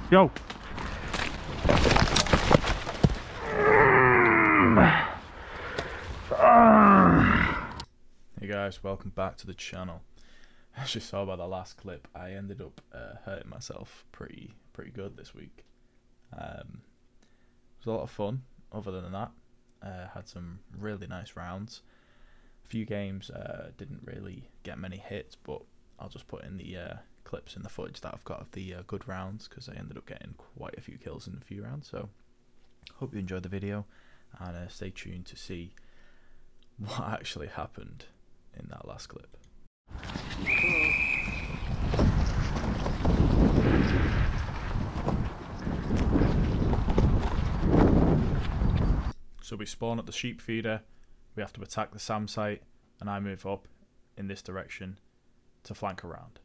Yo! Hey guys, welcome back to the channel. As you saw by the last clip, I ended up hurting myself pretty good this week. It was a lot of fun. Other than that, had some really nice rounds. A few games didn't really get many hits, but I'll just put in the clips in the footage that I've got of the good rounds, because I ended up getting quite a few kills in a few rounds. So hope you enjoyed the video, and stay tuned to see what actually happened in that last clip. So we spawn at the sheep feeder, we have to attack the SAM site, and I move up in this direction to flank around.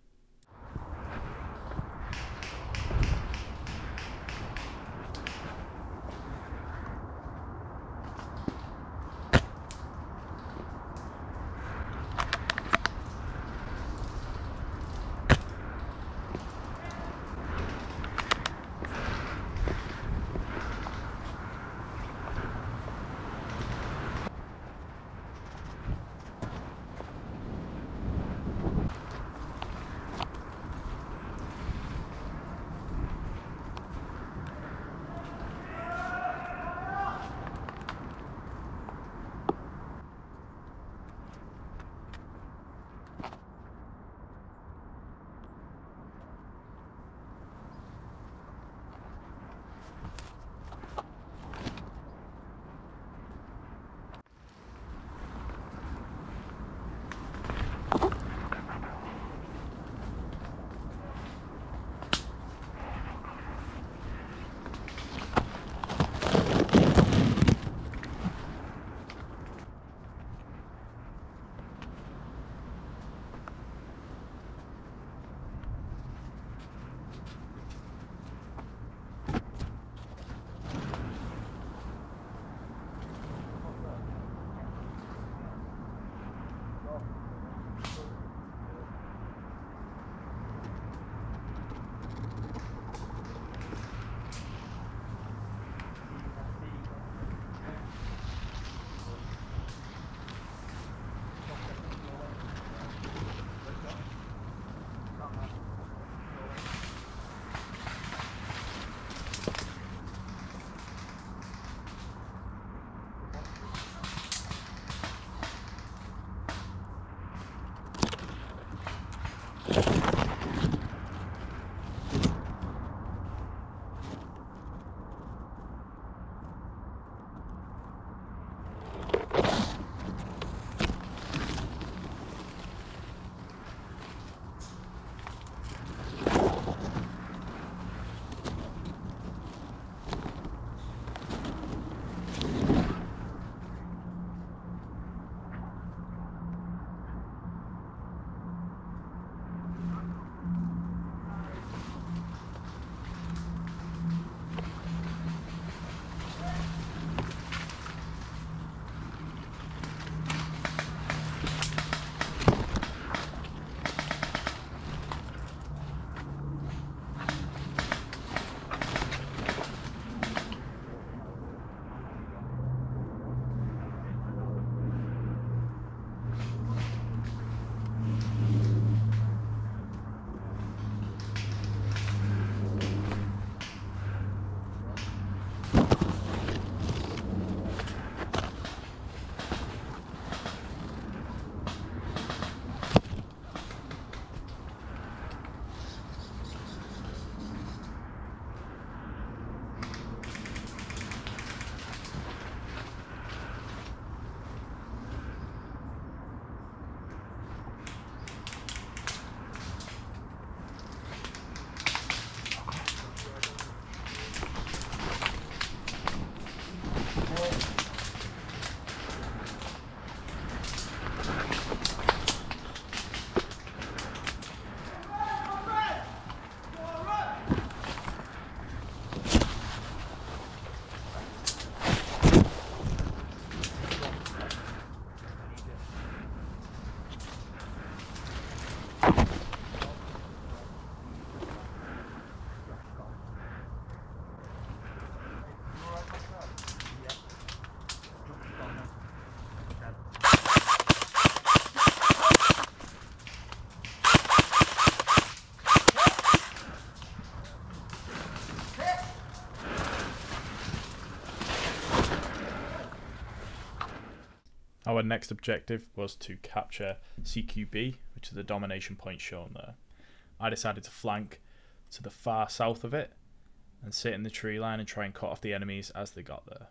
Our next objective was to capture CQB, which is the domination point shown there. I decided to flank to the far south of it and sit in the tree line and try and cut off the enemies as they got there.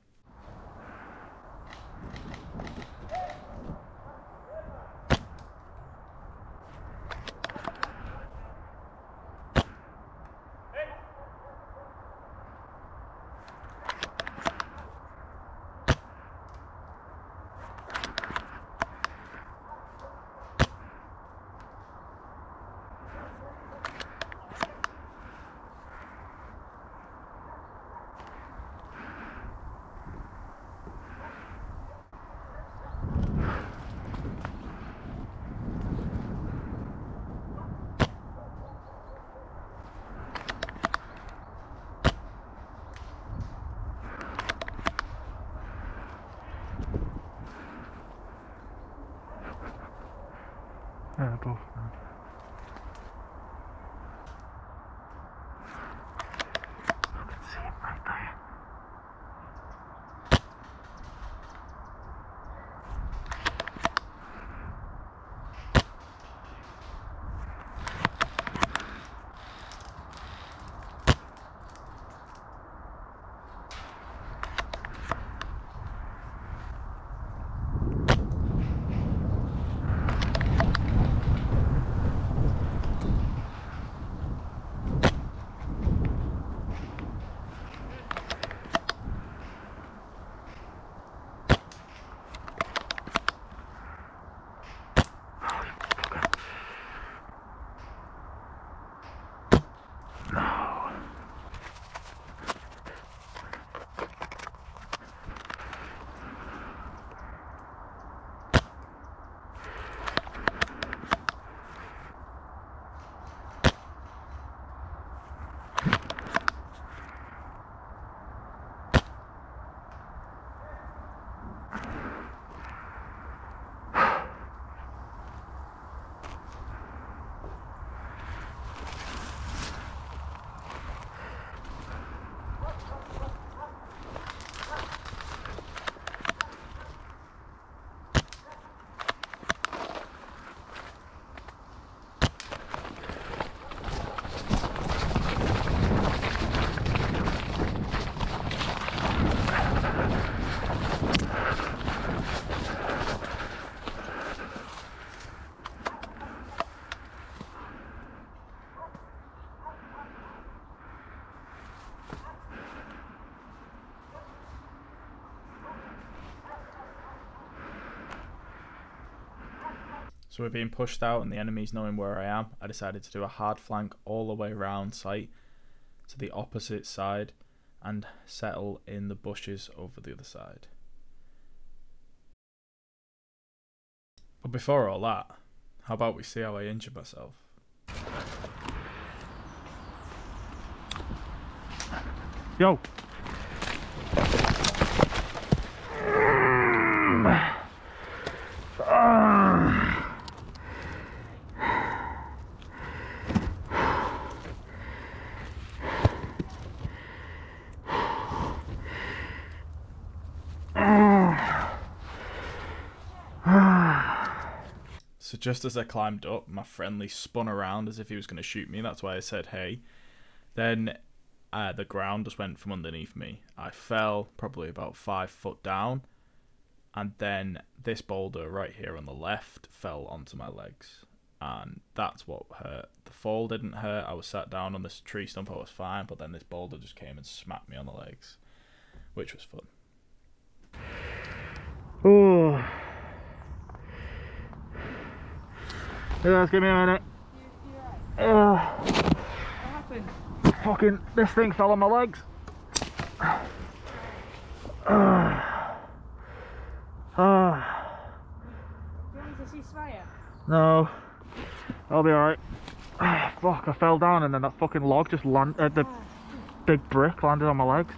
Yeah, both. I can see him right there. So we're being pushed out and the enemy's knowing where I am. I decided to do a hard flank all the way around site to the opposite side and settle in the bushes over the other side. But before all that, how about we see how I injured myself? Yo! So just as I climbed up, my friendly spun around as if he was going to shoot me. That's why I said, hey. Then the ground just went from underneath me. I fell probably about 5 foot down. And then this boulder right here on the left fell onto my legs. And that's what hurt. The fall didn't hurt. I was sat down on this tree stump. I was fine. But then this boulder just came and smacked me on the legs. Which was fun. Oh. Hey guys, give me a minute. You're right. What happened? Fucking, this thing fell on my legs. Do you want me to ceasefire? No, I'll be alright. Fuck, I fell down and then that fucking log just landed, the big brick landed on my legs.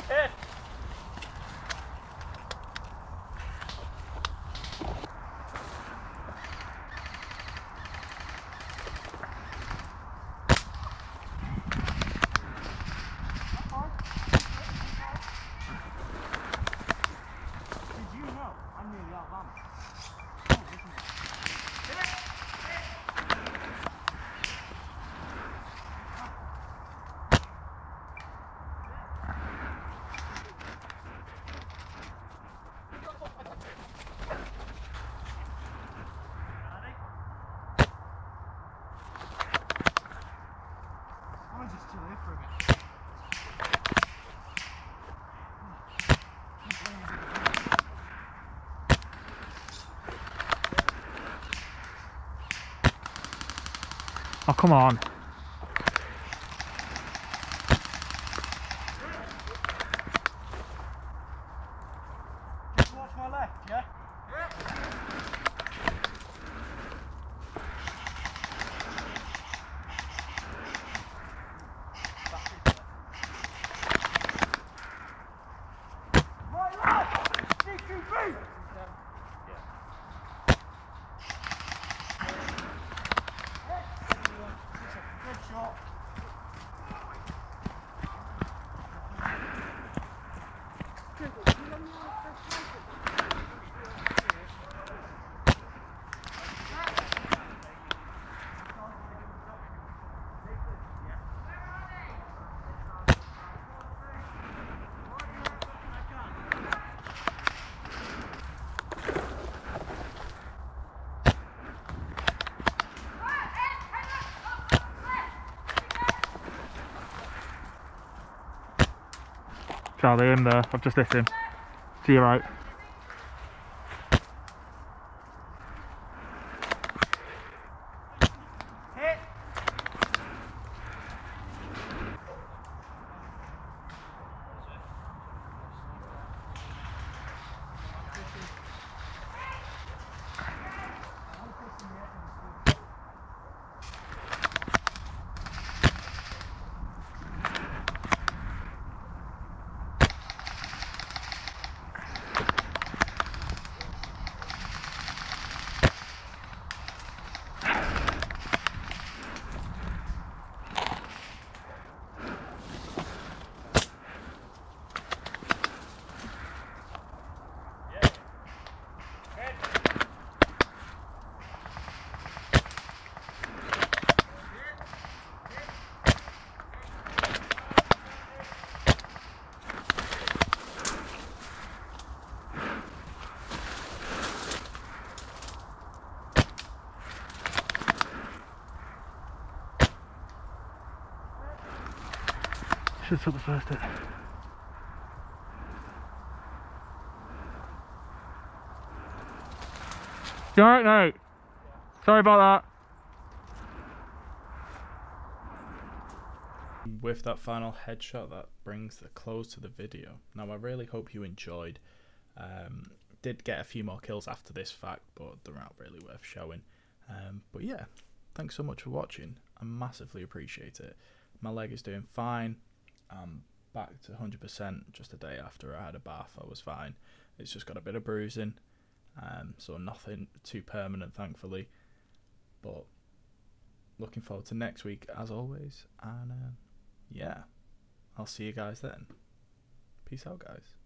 Oh, come on. Just watch my left, yeah? Right left! CQB! Good shot. Charlie, him there. I've just hit him. To your right. Hit! Should have took the first hit. You alright, mate? Sorry about that. With that final headshot, that brings the close to the video. Now I really hope you enjoyed. Did get a few more kills after this fact, but they're not really worth showing. But yeah, thanks so much for watching. I massively appreciate it. My leg is doing fine. I'm back to 100% just a day after I had a bath. I was fine. It's just got a bit of bruising, so nothing too permanent, thankfully. But looking forward to next week as always, and yeah, I'll see you guys then. Peace out, guys.